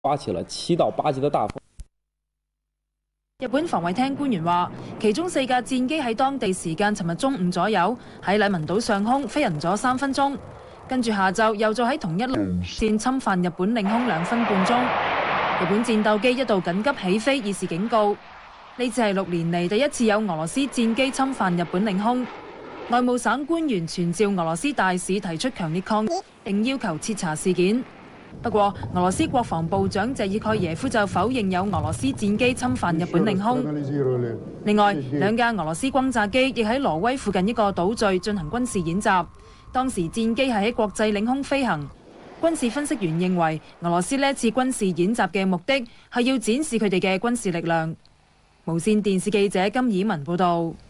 刮起了7到8級的大風。 日本防衛廳官員話，其中4架戰機喺當地時間尋日中午左右喺禮文島上空飛行咗3分鐘，跟住下晝又再喺同一路線侵犯日本領空2分半鐘。日本戰鬥機一度緊急起飛以示警告。呢次係6年嚟第一次有俄羅斯戰機侵犯日本領空。外務省官員傳召俄羅斯大使提出強烈抗議，並要求徹查事件。不過，俄羅斯國防部長謝爾蓋耶夫就否認有俄羅斯戰機侵犯日本領空。另外，2架俄羅斯轟炸機亦喺挪威附近一個島嶼進行軍事演習。當時戰機係喺國際領空飛行。軍事分析員認為，俄羅斯呢次軍事演習嘅目的係要展示佢哋嘅軍事力量。無線電視記者金以文報道。